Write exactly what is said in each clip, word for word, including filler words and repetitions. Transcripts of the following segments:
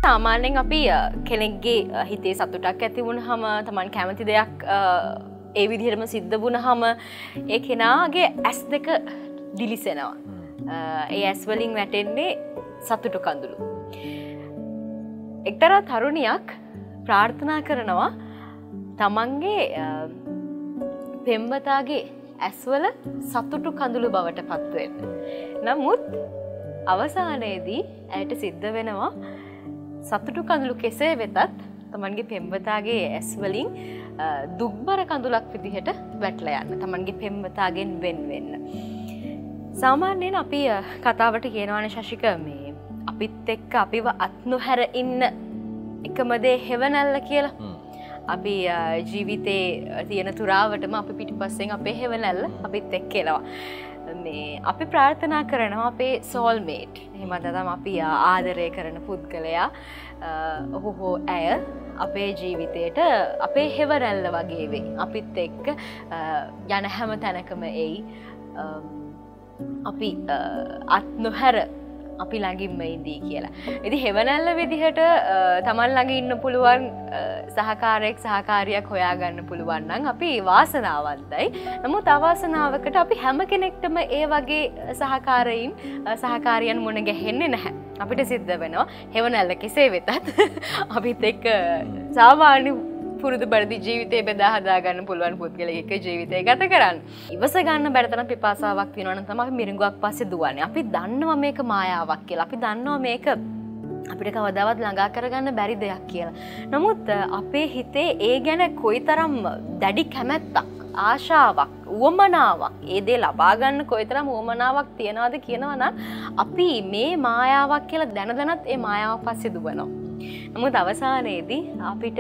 සාමාන්‍යයෙන් අපි කෙනෙක්ගේ හිතේ සතුටක් ඇති වුණාම තමන් කැමති දෙයක් ඒ විදිහටම සිද්ධ වුණාම ඒ කෙනාගේ ඇස් දෙක දිලිසෙනවා. ඒ ඇස් වලින් වැටෙන්නේ සතුටු කඳුළු. එක්තරා තරුණියක් ප්‍රාර්ථනා කරනවා තමන්ගේ පෙම්වතාගේ ඇස්වල සතුටු කඳුළු බවට පත් වෙන්න. නමුත් අවසානයේදී ඇයට සිද්ධ වෙනවා සතුටු කඳුළු කෙසේ වෙතත් තමන්ගේ පෙම්වතාගේ ඇස් වලින් දුක්බර කඳුලක් විදිහට වැටලා යන්න. තමන්ගේ පෙම්වතාගෙන් වෙන් වෙන්න. සාමාන්‍යයෙන් අපි කතාවට කියනවානේ ශශික මේ අපිත් එක්ක අපිව අත් නොහැර ඉන්න එකම දේ හෙවණැල්ල කියලා. අපි ජීවිතේ තියෙන තුරාවටම අපි පිටිපස්සෙන් අපේ හෙවණැල්ල අපිත් එක්ක එනවා. මේ අපි ප්‍රාර්ථනා කරනවා අපේ සෝල්මේට්. එහෙම නැත්නම් අපි ආදරය කරන පුද්ගලයා ඔහු හෝ ඇය අපේ ජීවිතේට අපේ හෙවණැල්ල වගේ වෙයි. අපිත් එක්ක යන හැම තැනකම එයි. අපි අත් නොහැර අපි ළඟින්ම ඉඳී කියලා. ඉතින් හෙවණැල්ල විදිහට තමන් ළඟ ඉන්න පුළුවන් සහකාරයෙක් සහකාරියක් හොයාගන්න පුළුවන් නම් අපි වාසනාවන්තයි. නමුත් අවාසනාවකට අපි හැම කෙනෙක්ටම ඒ වගේ සහකාරයින් සහකාරියන් මුණ ගැහෙන්නේ නැහැ. අපිට සිද්ධ වෙනවා හෙවණැල්ල කෙසේ වෙතත් අපිත් එක්ක සාමාන්‍ය පුරුදු පරිදි ජීවිතේ බෙදා හදා ගන්න පුළුවන් පුද්ගලයෙක් ජීවිතය ගත කරන්න. ඉවස ගන්න බැරි තරම් පිපාසාවක් තියෙනවා නම් තමයි අපි මිරිඟුවක් පස්සේ දුවන්නේ. අපි දන්නවා මේක මායාවක් කියලා. අපි දන්නවා මේක අපිට කවදාවත් ළඟා කරගන්න බැරි දෙයක් කියලා. නමුත් අපේ හිතේ ඒ ගැන කොයිතරම් දැඩි කැමැත්තක්, ආශාවක්, උවමනාවක්, ඒ දේ ලබා ගන්න කොයිතරම් උවමනාවක් තියනවද කියනවා නම් අපි මේ මායාවක් කියලා දැන දැනත් ඒ මායාව පස්සේ දුවනවා. නමුත් අවසානයේදී අපිට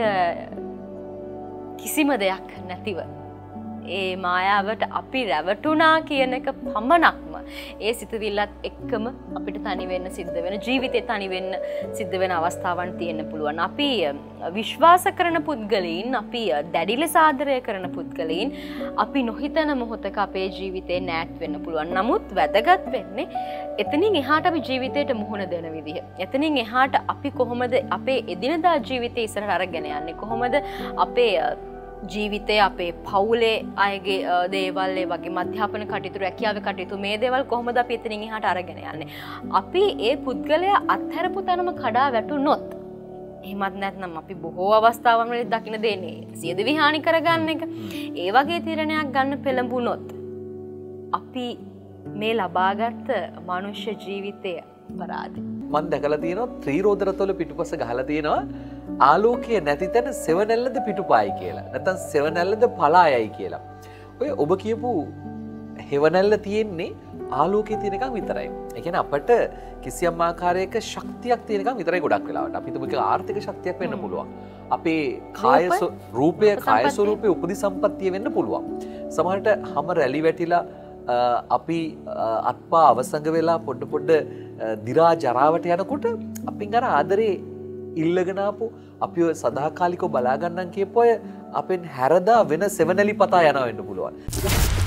කිසිම දෙයක් නැතිව ඒ මායාවට අපි රැවටුණා කියන එක පමණක්ම ඒ සිතුවිල්ලත් එක්කම අපිට තනි වෙන්න සිද්ධ වෙන ජීවිතේ තනි වෙන්න සිද්ධ වෙන අවස්ථාවන් තියෙන්න පුළුවන්. අපි විශ්වාස කරන පුද්ගලයන්, අපි දැඩි ලෙස ආදරය කරන පුද්ගලයන් අපි නොහිතන මොහොතක අපේ ජීවිතේ නැත් වෙන්න පුළුවන්. නමුත් වැදගත් වෙන්නේ එතනින් එහාට අපි ජීවිතයට මුහුණ දෙන විදිහ. එතනින් එහාට අපි කොහොමද අපේ එදිනදා ජීවිතේ ඉස්සරහට අරගෙන යන්නේ? කොහොමද අපේ ජීවිතේ අපේ පවුලේ අයගේ දේවල් ඒ වගේ අධ්‍යාපන කටයුතු රැකියාවේ කටයුතු මේ දේවල් කොහොමද අපි එතනින් එහාට අරගෙන යන්නේ? අපි ඒ පුද්ගලයා අත්හැරපු තැනම කඩා වැටුනොත් එහෙමත් නැත්නම් අපි බොහෝ අවස්ථාවන් වල දකින්න දෙන්නේ සියදිවි හානි කරගන්න එක. ඒ වගේ තීරණයක් ගන්න පෙළඹුණොත් අපි මේ ලබාගත් මනුෂ්‍ය ජීවිතය අපරාධයි. මම දැකලා තියෙනවා ත්‍රිරෝදරතොල පිටුපස ගහලා තියෙනවා ආලෝකය නැති තැන සෙවණැල්ලද පිටුපායි කියලා. නැත්නම් සෙවණැල්ලද පලායයි කියලා. ඔය ඔබ කියපු හෙවණැල්ල තියෙන්නේ ආලෝකයේ තියෙන එකක් විතරයි. ඒ කියන්නේ අපිට කිසියම් ආකාරයක ශක්තියක් තියෙන එකක් විතරයි ගොඩක් වෙලාවට. අපි හිතමු ඒක ආර්ථික ශක්තියක් වෙන්න පුළුවන්. අපේ කාය රූපය කාය ස්වරූපේ උපදි සම්පත්තිය වෙන්න පුළුවන්. සමහරට හැම රැලි වැටිලා අපි අත්පා අවසංග වෙලා පොඩ පොඩ දි รา ජරාවට යනකොට අපින් අර ආදරේ ඉල්ලගෙන ආපු අපිව සදාකාලිකව බලා ගන්නන් කියපොය අපෙන් හැරදා වෙන සෙවණැලි පතා යනවා වෙන්න පුළුවන්.